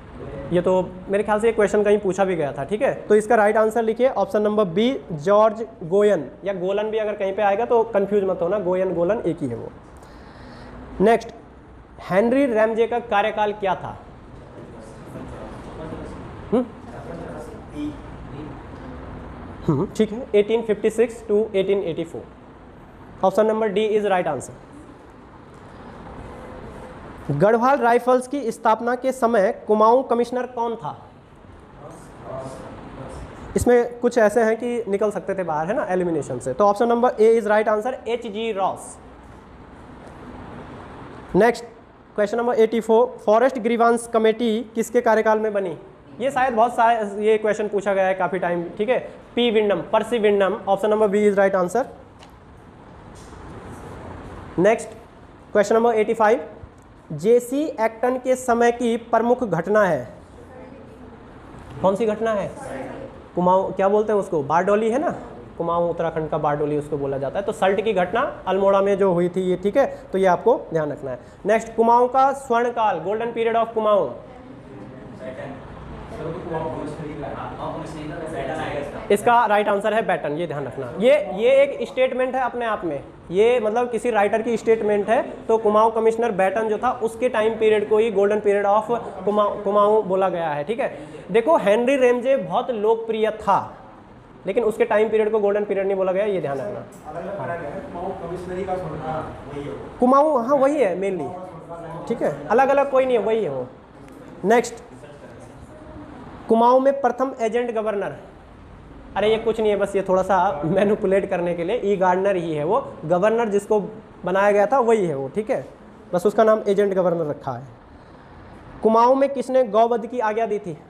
ये तो मेरे ख्याल से ये क्वेश्चन कहीं पूछा भी गया था, ठीक है। तो इसका राइट आंसर लिखिए option number B, George Goyan, या गोलन भी अगर कहीं पे आएगा तो कंफ्यूज मत होना, गोयन गोलन एक ही है वो। नेक्स्ट, हेनरी रैमजे का कार्यकाल क्या था? हम्म हम्म, ठीक है, eighteen fifty six to eighteen eighty four. Option number D is right answer. Garhwal rifles की स्थापना के समय कुमाऊं कमिश्नर कौन था? इसमें कुछ ऐसे हैं कि निकल सकते थे बाहर, है ना, एलिमिनेशन से। तो option number A is right answer, H G Ross. Next, question number eighty four, forest grievance committee किसके कार्यकाल में बनी? ये शायद बहुत सारे ये क्वेश्चन पूछा गया है काफी टाइम, ठीक है। P Wyndham, Percy Wyndham, option number B is right answer. Next, question number eighty five, JC Acton के समय की प्रमुख घटना है? कौन सी घटना है? कुमाऊं, क्या बोलते हैं उसको, बारडोली है ना, कुमाऊं उत्तराखंड का बारडोली उसको बोला जाता है। तो सल्ट की घटना अल्मोड़ा में जो हुई थी ये, ठीक है, तो ये आपको ध्यान रखना है। नेक्स्ट, कुमाऊं का स्वर्ण काल, गोल्डन पीरियड ऑफ कुमाऊं, इसका राइट आंसर है बैटन, ये ध्यान रखना। ये ये एक स्टेटमेंट है अपने आप में, ये मतलब किसी राइटर की स्टेटमेंट है। तो कुमाऊं कमिश्नर बैटन जो था उसके टाइम पीरियड को ही golden period of Kumaon Kumaon बोला गया है, ठीक है। देखो, हेनरी रैमजे बहुत लोकप्रिय था, लेकिन उसके टाइम पीरियड को गोल्डन पीरियड नहीं बोला गया, ये ध्यान रखना। कुमाऊं, हाँ वही है मेनली, ठीक है, अलग अलग कोई नहीं है, वही है वो। नेक्स्ट, कुमाऊं में प्रथम एजेंट गवर्नर, अरे ये कुछ नहीं है, बस ये थोड़ा सा मैनिपुलेट करने के लिए, ई गार्डनर ही है वो, गवर्नर जिसको बनाया गया था वही है वो, ठीक है, बस उसका नाम एजेंट गवर्नर रखा है। कुमाऊं में किसने गौवध की आज्ञा दी थी?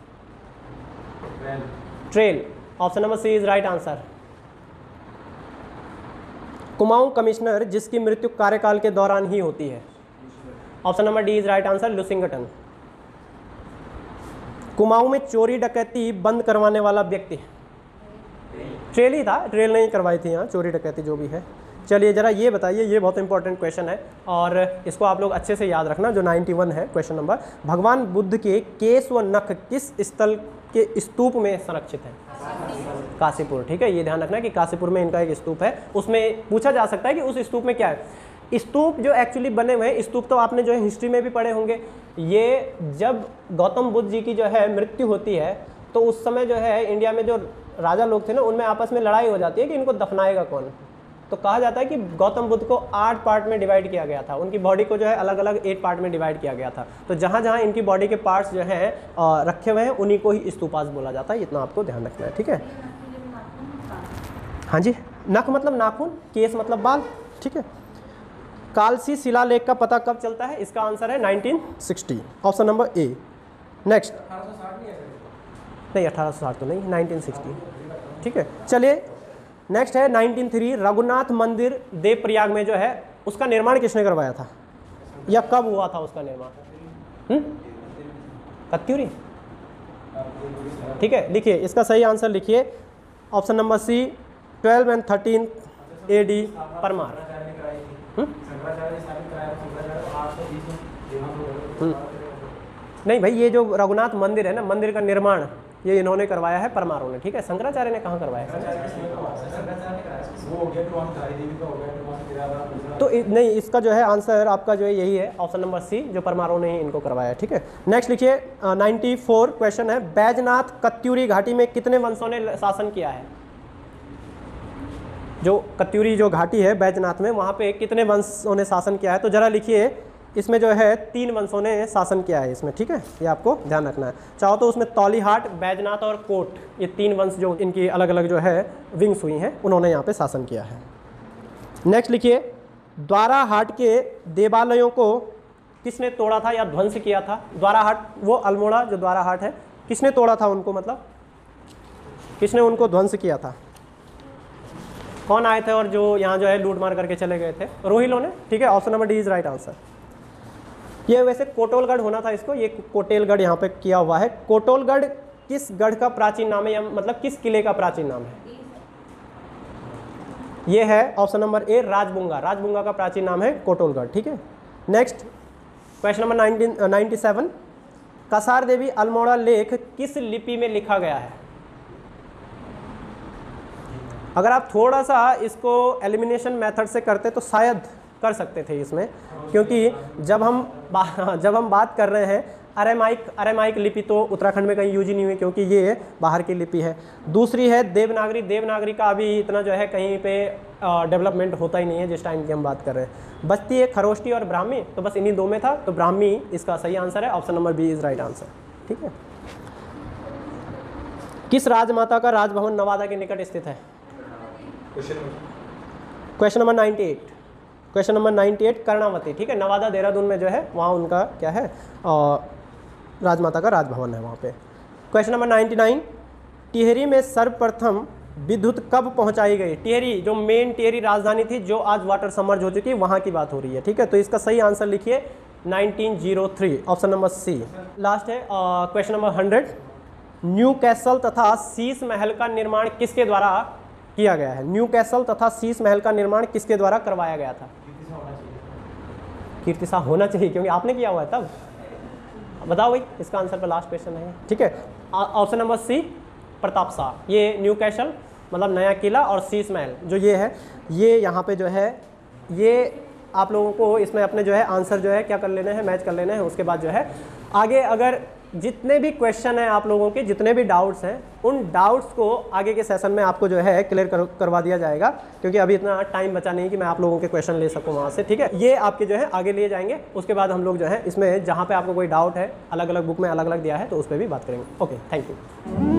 Traill, option number C is right answer. Kumaon commissioner जिसकी मृत्यु कार्यकाल के दौरान ही होती है, option number D is right answer, Lushington. Kumaon में चोरी डकैती बंद करवाने वाला व्यक्ति, ट्रेल ही था, ट्रेल नहीं करवाई थी यहाँ, चोरी डकैती जो भी है। चलिए जरा ये बताइए, ये बहुत इंपॉर्टेंट क्वेश्चन है और इसको आप लोग अच्छे से याद रखना, जो इक्यानवे है क्वेश्चन नंबर। भगवान बुद्ध के केश व नख किस स्थल के स्तूप में संरक्षित है? काशीपुर, ठीक है, ये ध्यान रखना कि काशीपुर में इनका एक स्तूप है। उसमें पूछा जा सकता है कि उस स्तूप में क्या है। स्तूप जो एक्चुअली बने हुए हैं, स्तूप तो आपने जो है हिस्ट्री में भी पढ़े होंगे, ये जब गौतम बुद्ध जी की जो है मृत्यु होती है तो उस समय जो है इंडिया में जो राजा लोग थे ना, उनमें आपस में लड़ाई हो जाती है कि इनको दफनाएगा कौन। तो कहा जाता है कि गौतम बुद्ध को आठ पार्ट में डिवाइड किया गया था, उनकी बॉडी को जो है अलग अलग एट पार्ट में डिवाइड किया गया था। तो जहाँ जहाँ इनकी बॉडी के पार्ट्स जो हैं रखे हुए हैं उन्हीं को ही स्तूपास बोला जाता है, इतना आपको ध्यान रखना है, ठीक है। हाँ जी, नख मतलब नाखून, केस मतलब बाल, ठीक है। कालसी शिलालेख का पता कब चलता है? इसका आंसर है nineteen sixty, option number A. Next, नहीं अठारह सौ साठ तो नहीं, नाइनटीन सिक्सटी, ठीक है। चलिए नेक्स्ट है नाइनटीन थ्री, रघुनाथ मंदिर देवप्रयाग में जो है उसका निर्माण किसने करवाया था या कब हुआ था उसका निर्माण? कत्यूरी, ठीक है। लिखिए इसका सही आंसर लिखिए, option number C, twelve and thirteen A D Parmar. नहीं भाई, ये जो रघुनाथ मंदिर है ना, मंदिर का निर्माण ये इन्होंने करवाया है, परमारों ने, ठीक है। शंकराचार्य ने कहाँ करवाया है? तो नहीं, इसका जो है आंसर आपका जो है यही है, ऑप्शन नंबर सी, जो परमारों ने ही इनको करवाया है, ठीक है। नेक्स्ट लिखिए, नाइन्टी फोर क्वेश्चन है, बैजनाथ कत्यूरी घाटी में कितने वंशों ने शासन किया है? जो कत्यूरी जो घाटी है बैजनाथ में, वहाँ पे कितने वंशों ने शासन किया है? तो जरा लिखिए, इसमें जो है तीन वंशों ने शासन किया है इसमें, ठीक है, ये आपको ध्यान रखना है। चाहो तो उसमें तौलीहाट, बैजनाथ और कोट, ये तीन वंश जो इनकी अलग अलग जो है विंग्स हुई हैं, उन्होंने यहाँ पे शासन किया है। नेक्स्ट लिखिए, द्वाराहाट के देवालयों को किसने तोड़ा था या ध्वंस किया था? द्वाराहाट, वो अल्मोड़ा जो द्वाराहाट है, किसने तोड़ा था उनको, मतलब किसने उनको ध्वंस किया था? कौन आए थे और जो यहाँ जो है लूट मार करके चले गए थे? रोहिलों ने, ठीक है, option number D is right answer. ये वैसे कोटोलगढ़ होना था इसको, ये कोटेलगढ़ यहाँ पे किया हुआ है। कोटोलगढ़ किस गढ़ का प्राचीन नाम है, या मतलब किस किले का प्राचीन नाम है? ये है option number A, Rajbunga. Rajbunga का प्राचीन नाम है कोटोलगढ़, ठीक है। Next question number nineteen ninety seven, Kasar Devi Almora लेख किस लिपि में लिखा गया है? अगर आप थोड़ा सा इसको एलिमिनेशन मेथड से करते तो शायद कर सकते थे इसमें, क्योंकि जब हम जब हम बात कर रहे हैं अरेमाइक अरेमाइक लिपि तो उत्तराखंड में कहीं यूज ही नहीं हुई, क्योंकि ये बाहर की लिपि है। दूसरी है देवनागरी। देवनागरी का अभी इतना जो है कहीं पे डेवलपमेंट होता ही नहीं है जिस टाइम की हम बात कर रहे हैं। बचती है खरोष्टी और ब्राह्मी, तो बस इन्हीं दो में था, तो ब्राह्मी इसका सही आंसर है। Option number B is right answer. ठीक है। किस राजमाता का राजभवन नवादा के निकट स्थित है? Question number ninety eight question number ninety eight Karnavati. ठीक है, नवादा देहरादून में जो है वहाँ उनका क्या है, आ, राजमाता का राजभवन है वहाँ पे। Question number ninety nine Tehri में सर्वप्रथम विद्युत कब पहुँचाई गई? टिहरी जो मेन टिहरी राजधानी थी जो आज वाटर समर्ज हो चुकी है, वहाँ की बात हो रही है। ठीक है, तो इसका सही आंसर लिखिए nineteen O three, option number C. Last है question number hundred Newcastle तथा शीश महल का निर्माण किसके द्वारा किया गया है? न्यू कैसल तथा शीश महल का निर्माण किसके द्वारा करवाया गया था? कीर्ति शाह होना चाहिए, क्योंकि आपने किया हुआ है तब। बताओ भाई, इसका आंसर पर लास्ट क्वेश्चन है। ठीक है, option number C Pratap Shah. ये न्यू कैसल मतलब नया किला और शीश महल जो ये है, ये यहाँ पे जो है, ये आप लोगों को इसमें अपने जो है आंसर जो है क्या कर लेने हैं, मैच कर लेने हैं। उसके बाद जो है आगे अगर जितने भी क्वेश्चन हैं आप लोगों के, जितने भी डाउट्स हैं, उन डाउट्स को आगे के सेशन में आपको जो है क्लियर कर, करवा दिया जाएगा, क्योंकि अभी इतना टाइम बचा नहीं कि मैं आप लोगों के क्वेश्चन ले सकूं वहाँ से। ठीक है, ये आपके जो है आगे लिए जाएंगे। उसके बाद हम लोग जो है इसमें जहाँ पे आपको कोई डाउट है, अलग अलग बुक में अलग अलग दिया है, तो उस पर भी बात करेंगे। Okay, thank you.